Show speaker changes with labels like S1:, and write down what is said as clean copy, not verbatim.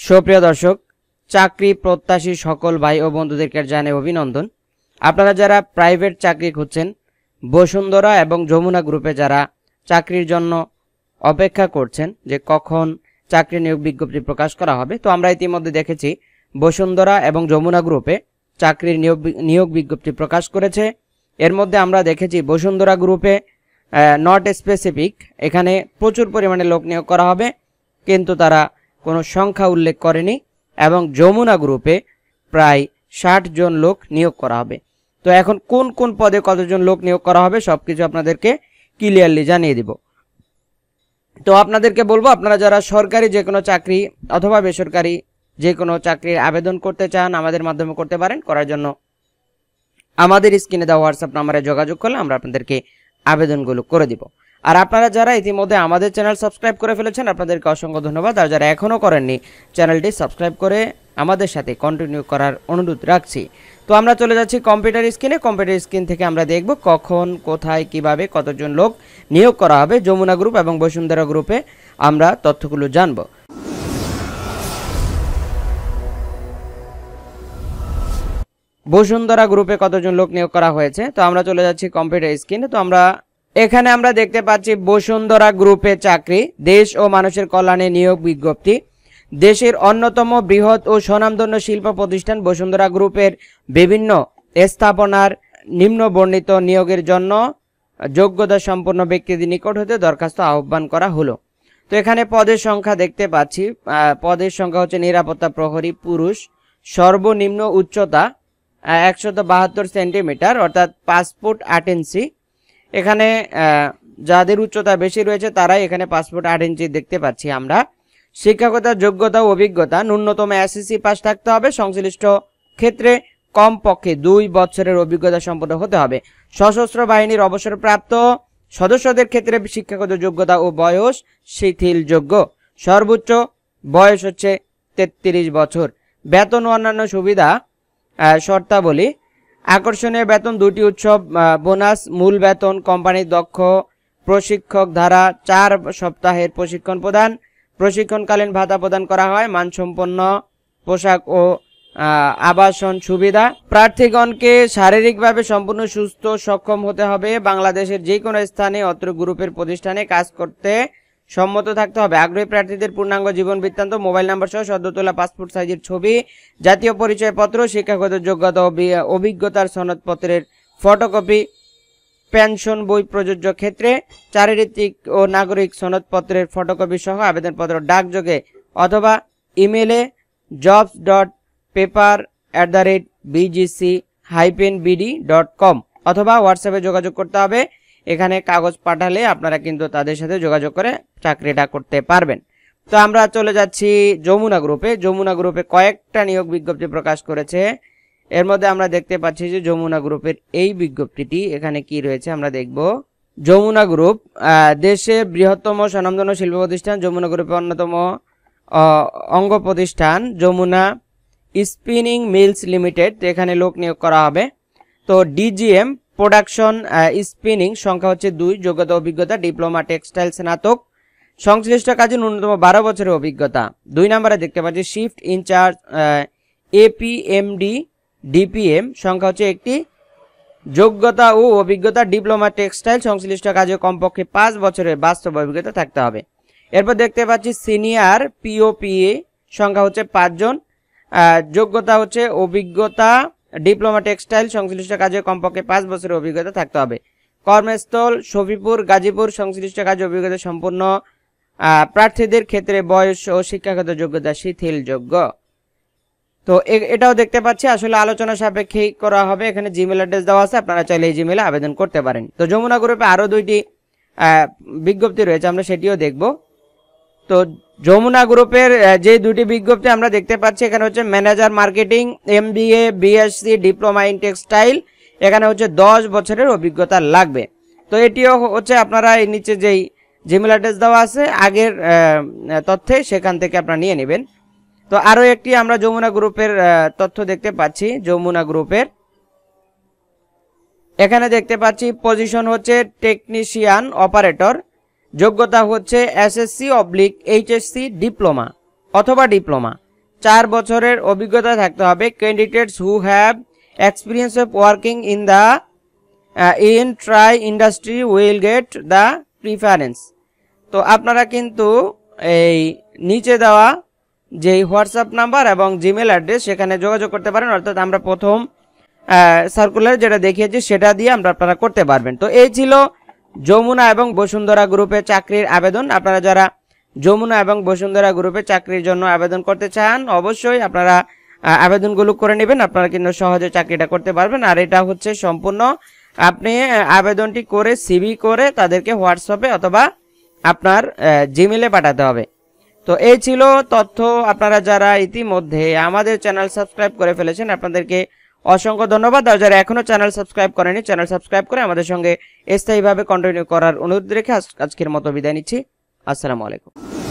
S1: সুপ্রিয় দর্শক, চাকরি প্রত্যাশী সকল ভাই ও বন্ধুদেরকে জানাই অভিনন্দন। আপনারা যারা প্রাইভেট চাকরি খুঁজছেন, বসুন্ধরা এবং যমুনা গ্রুপে যারা চাকরির জন্য অপেক্ষা করছেন যে কখন চাকরি নিয়োগ বিজ্ঞপ্তি প্রকাশ করা হবে, তো আমরা ইতিমধ্যে দেখেছি বসুন্ধরা এবং যমুনা গ্রুপে চাকরির নিয়োগ বিজ্ঞপ্তি প্রকাশ করেছে। এর মধ্যে আমরা দেখেছি বসুন্ধরা গ্রুপে নট স্পেসিফিক, এখানে প্রচুর পরিমাণে লোক নিয়োগ করা হবে, কিন্তু তারা কোনো সংখ্যা উল্লেখ করেনি। এবং যমুনা গ্রুপে প্রায় 60 জন লোক নিয়োগ করা হবে। তো এখন কোন কোন পদে কতজন লোক নিয়োগ করা হবে সবকিছু আপনাদেরকে ক্লিয়ারলি জানিয়ে দিব। তো আপনাদেরকে বলবো, আপনারা যারা সরকারি যে কোনো চাকরি অথবা বেসরকারি যে কোনো চাকরির আবেদন করতে চান আমাদের মাধ্যমে করতে পারেন। করার জন্য আমাদের স্ক্রিনে দেওয়া হোয়াটসঅ্যাপ নম্বরে যোগাযোগ করলে আমরা আপনাদেরকে আবেদনগুলো করে দিব। আর আপনারা যারা ইতিমধ্যে আমাদের চ্যানেল সাবস্ক্রাইব করে ফেলেছেন আপনাদেরকে অসংখ্য ধন্যবাদ। আর যারা এখনও করেননি চ্যানেলটি সাবস্ক্রাইব করে আমাদের সাথে কন্টিনিউ করার অনুরোধ রাখছি। তো আমরা চলে যাচ্ছি কম্পিউটার স্ক্রিনে। কম্পিউটার স্ক্রিন থেকে আমরা দেখব কখন, কোথায়, কিভাবে, কতজন লোক নিয়োগ করা হবে। যমুনা গ্রুপ এবং বসুন্ধরা গ্রুপে আমরা তথ্যগুলো জানব। বসুন্ধরা গ্রুপে কতজন লোক নিয়োগ করা হয়েছে, তো আমরা চলে যাচ্ছি কম্পিউটার স্ক্রিনে। তো এখানে আমরা দেখতে পাচ্ছি বসুন্ধরা গ্রুপে চাকরি, দেশ ও মানুষের কল্যাণে নিয়োগ বিজ্ঞপ্তি। দেশের অন্যতম বৃহৎ ও স্বনামধন্য শিল্প প্রতিষ্ঠান বসুন্ধরা গ্রুপের বিভিন্ন স্থাপনার নিম্ন বর্ণিত নিয়োগের জন্য যোগ্যতা সম্পন্ন ব্যক্তিদের নিকট হতে দরখাস্ত আহ্বান করা হলো। তো এখানে পদের সংখ্যা দেখতে পাচ্ছি, পদের সংখ্যা হচ্ছে নিরাপত্তা প্রহরী পুরুষ, সর্বনিম্ন উচ্চতা 172 সেন্টিমিটার অর্থাৎ 5 ফুট 8 ইঞ্চি। এখানে যাদের উচ্চতা বেশি রয়েছে তারাই এখানে 5 ফুট 8 ইঞ্চি দেখতে পাচ্ছি আমরা। শিক্ষাগত যোগ্যতা ও অভিজ্ঞতা, ন্যূনতম এসএসসি পাস থাকতে হবে, সংশ্লিষ্ট ক্ষেত্রে কমপক্ষে 2 বছরের অভিজ্ঞতা সম্পন্ন হতে হবে। সশস্ত্র বাহিনীর অবসরপ্রাপ্ত সদস্যদের ক্ষেত্রে শিক্ষাগত যোগ্যতা ও বয়স শিথিলযোগ্য। সর্বোচ্চ বয়স হচ্ছে 33 বছর। বেতন ও অন্যান্য সুবিধা শর্তাবলী, আকর্ষণীয় বেতন, 2টি উৎসব বোনাস, মূল বেতন, কোম্পানির দক্ষ প্রশিক্ষক ধারা 4 সপ্তাহের প্রশিক্ষণ প্রদান, প্রশিক্ষণকালীন ভাতা প্রদান করা হয়, মানসম্পন্ন পোশাক ও আবাসন সুবিধা। প্রার্থীগণকে শারীরিকভাবে সম্পূর্ণ সুস্থ সক্ষম হতে হবে। বাংলাদেশের যে কোনো স্থানে অত্র গ্রুপের প্রতিষ্ঠানে কাজ করতে সম্মত থাকতে হবে। আগ্রহী প্রার্থীদের পূর্ণাঙ্গ জীবন বৃত্তান্ত, মোবাইল নাম্বার সহ সদ্য তোলা পাসপোর্ট সাইজের ছবি, জাতীয় পরিচয়পত্র, শিক্ষাগত যোগ্যতা ও অভিজ্ঞতার সনদপত্রের ফটোকপি, পেনশন বই প্রযোজ্য ক্ষেত্রে চারিত্রিক ও নাগরিক সনদপত্রের ফটোকপি সহ আবেদনপত্র ডাকযোগে অথবা ইমেলে jobs.paper@bgc-bd.com অথবা হোয়াটসঅ্যাপে যোগাযোগ করতে হবে। এখানে কাগজ পাঠালে আপনারা কিন্তু তাদের সাথে যোগাযোগ করে চাকরিটা করতে পারবেন। তো আমরা চলে যাচ্ছি যমুনা গ্রুপে। যমুনা গ্রুপে কয়েকটা নিয়োগ বিজ্ঞপ্তি প্রকাশ করেছে। এর মধ্যে আমরা দেখতে পাচ্ছি যে যমুনা গ্রুপের এই বিজ্ঞপ্তিটি এখানে কি রয়েছে আমরা দেখব। যমুনা গ্রুপ দেশের বৃহত্তম স্বনামধন্য শিল্প প্রতিষ্ঠান। যমুনা গ্রুপের অন্যতম অঙ্গ প্রতিষ্ঠান যমুনা স্পিনিং মিলস লিমিটেড। এখানে লোক নিয়োগ করা হবে। তো ডিজিএম প্রোডাকশন স্পিনিং, সংখ্যা হচ্ছে 2, যোগ্যতা অভিজ্ঞতা ডিপ্লোমা টেক্সটাইল স্নাতক, সংশ্লিষ্ট কাজে ন্যূনতম 12 বছরের অভিজ্ঞতা। 2 নম্বরে দেখতে পাচ্ছি শিফট ইনচার্জ এপিএমডি ডিপিএম, সংখ্যা হচ্ছে 1টি, যোগ্যতা ও অভিজ্ঞতা ডিপ্লোমা টেক্সটাইল, সংশ্লিষ্ট কাজে কমপক্ষে 5 বছরের বাস্তব অভিজ্ঞতা থাকতে হবে। এরপর দেখতে পাচ্ছি সিনিয়র পিওপিএ, সংখ্যা হচ্ছে 5 জন, যোগ্যতা হচ্ছে অভিজ্ঞতা ডিপ্লোমা টেক্সটাইল, সংশ্লিষ্ট কাজে কমপক্ষে 5 বছরের অভিজ্ঞতা থাকতে হবে। কর্মস্থল শফিপুর গাজীপুর, সংশ্লিষ্ট কাজে অভিজ্ঞতা সম্পন্ন প্রার্থীদের ক্ষেত্রে বয়স ও শিক্ষাগত যোগ্যতা শিথিলযোগ্য। তো এটাও দেখতে পাচ্ছি আসলে আলোচনা সাপেক্ষে করা হবে। এখানে জিমেল অ্যাড্রেস দেওয়া আছে, আপনারা চাইলে এই জিমেলে আবেদন করতে পারেন। তো যমুনা গ্রুপে আরও 2টি বিজ্ঞপ্তি রয়েছে, আমরা সেটিও দেখব। তো যমুনা গ্রুপের যে 2টি বিজ্ঞপ্তি আমরা দেখতে পাচ্ছি, এখানে হচ্ছে manager marketing MBA BSc diploma in textile, এখানে হচ্ছে 10 বছরের অভিজ্ঞতা লাগবে। তো এটিও হচ্ছে আপনারা এই নিচে যেই জিমেল অ্যাড্রেস দেওয়া আছে আগের তথ্যে, সেখান থেকে আপনারা নিয়ে নেবেন। তো আরও একটি আমরা যমুনা গ্রুপের তথ্য দেখতে পাচ্ছি। যমুনা গ্রুপের এখানে দেখতে পাচ্ছি পজিশন হচ্ছে টেকনিশিয়ান অপারেটর, যোগ্যতা হচ্ছে SSC/HSC ডিপ্লোমা অথবা ডিপ্লোমা, 4 বছরের অভিজ্ঞতা থাকতে হবে। Candidates who have experience of working in the in try industry will get the preference. তো আপনারা কিন্তু এই নিচে দেওয়া যে হোয়াটসঅ্যাপ নাম্বার এবং জিমেল অ্যাড্রেস সেখানে যোগাযোগ করতে পারেন, অর্থাৎ আমরা প্রথম সার্কুলার যেটা দেখিয়েছি সেটা দিয়ে আপনারা করতে পারবেন। তো এই ছিল যমুনা এবং বসুন্ধরা গ্রুপে চাকরির আবেদন। আপনারা যারা যমুনা এবং বসুন্ধরা গ্রুপে চাকরির জন্য আবেদন করতে চান অবশ্যই আপনারা আবেদনগুলো করে নেবেন, আপনারা কিন্তু সহজে চাকরিটা করতে পারবেন। আর এটা হচ্ছে সম্পূর্ণ আপনি আবেদনটি করে সিভি করে তাদেরকে হোয়াটসঅ্যাপে অথবা আপনার জিমেলে পাঠাতে হবে। তো এই ছিল তথ্য। আপনারা যারা ইতিমধ্যে আমাদের চ্যানেল সাবস্ক্রাইব করে ফেলেছেন আপনাদেরকে অসংখ্য ধন্যবাদ। আর যারা এখনো চ্যানেল সাবস্ক্রাইব করেনি চ্যানেল সাবস্ক্রাইব করে আমাদের সঙ্গে স্থায়ীভাবে কন্টিনিউ করার অনুরোধ রেখে আজকের মতো বিদায় নিচ্ছি। আসসালামু আলাইকুম।